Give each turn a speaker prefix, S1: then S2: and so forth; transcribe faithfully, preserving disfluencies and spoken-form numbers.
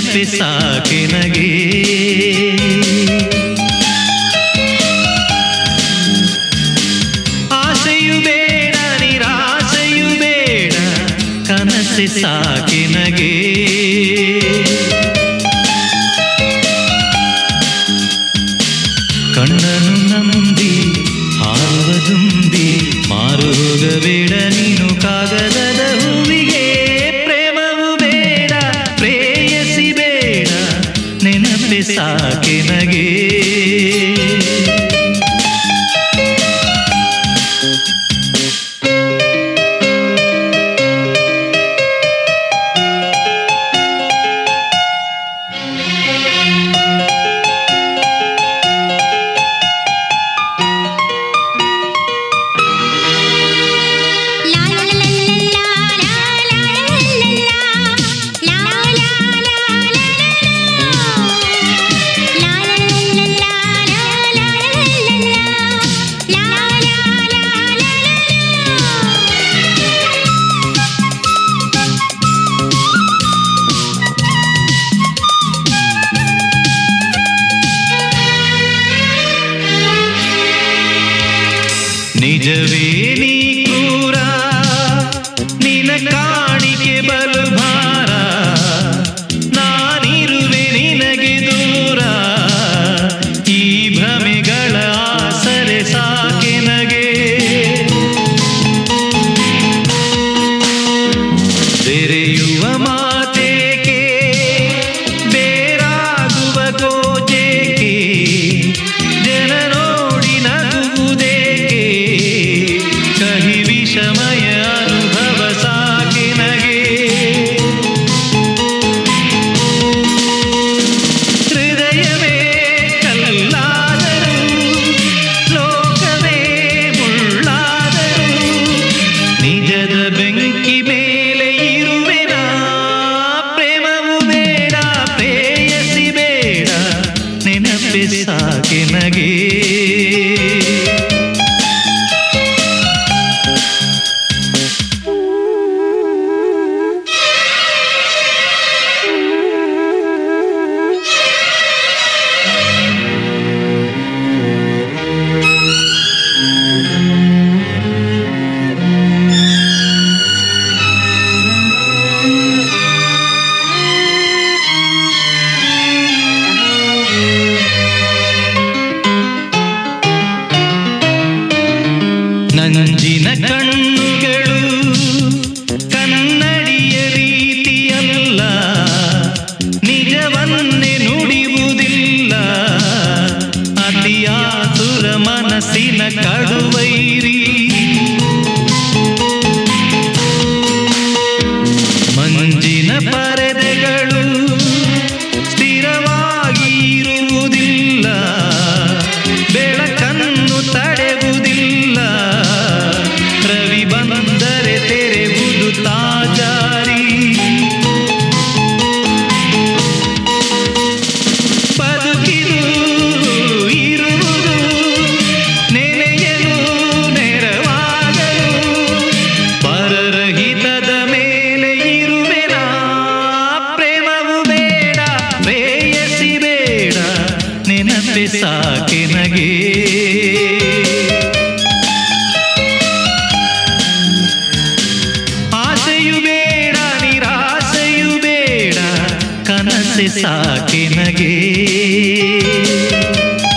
S1: ನೆನಪೆ ಸಾಕೆ ನಗೆ. ಆಸೆಯು ಬೇಡ ನಿರಾಸೆಯು ಬೇಡ ಕನಸೆ ಸಾಕೆ ನಗೆ. ಕಣ್ಣನು ನಂಬಿ ಹಾರುವುದುಂಬಿ ಮಾರುಗಬೇಡ ನೀನು ಕಾಗದದ ಹೂವಿಗೆ. ಪ್ರೇಮವು ಬೇಡ ಪ್ರೇಯಸಿ ಬೇಡ ನೆನಪೆ ಸಾಕೆ ನಗೆ. ನಿಜವೇ ನೀ ಕ್ರೂರ ನಿನ ಕಾಣಿಕೆ ಬಲು ಭಾರ. ನಾನಿರುವೆ ನಿನಗೆ ದೂರ ಈ ಭ್ರಮೆಗಳ ಆಸರೆ ಸಾಕೆ ನಗೆ. ಬೆರೆಯುವ ಮಾತೇಕೆ ಬೇರಾಗುವ ಗೋಜೇಕೆ. ಜನ ನೋಡಿ ನಗುವುದೇಕೆ ಕಹಿ ವಿಷಮಯ ಅನುಭವ ಸಾಕೆ ನಗೆ. ಹೃದಯವೇ ಕಲ್ಲಾದರೂ ಲೋಕವೇ ಮುಳ್ಳಾದರೂ ನಿಜದ ಬೆಂಕಿ ಮೇಲೆ ಇರುವೆನ. ಪ್ರೇಮವು ಬೇಡ ಪ್ರೇಯಸಿ ಬೇಡ ನೆನಪೆ ಸಾಕೆ ನಗೆ. ನಂಜಿನ ಕಣ್ಣುಗಳು ಕನ್ನಡಿಯ ರೀತಿಯಲ್ಲ. ನಿಜವನ್ನೇ ನುಡಿಯುವುದಿಲ್ಲ ಅತಿಯಾತುರ ಮನಸ್ಸಿನ ಕಡುವೈರಿ. ಮಂಜಿನ ಪರದೆಗಳು ಸ್ಥಿರವಾಗಿ ಇರುವುದಿಲ್ಲ. ಬೆಳಕನ್ನು ತಡೆಯುವುದಿಲ್ಲ. ರವಿ ಬಂದರೆ ತೆರೆವುದು ತಾಜಾರಿ. ಬದುಕಿದು ಇರುವುದು ನೆನೆಯಲು ನೆರವಾಗಲು. ಪರರಹಿತದ ಮೇಲೆ ಇರುವೆನ. ಪ್ರೇಮವು ಬೇಡ ಪ್ರೇಯಸಿ ಬೇಡ ನೆನಪೆ ಸಾಕೆ ನಗೆ. ಆಸೆಯು ಬೇಡ ನಿರಾಸೆಯು ಬೇಡ ಕನಸೆ ಸಾಕೆ ನಗೆ.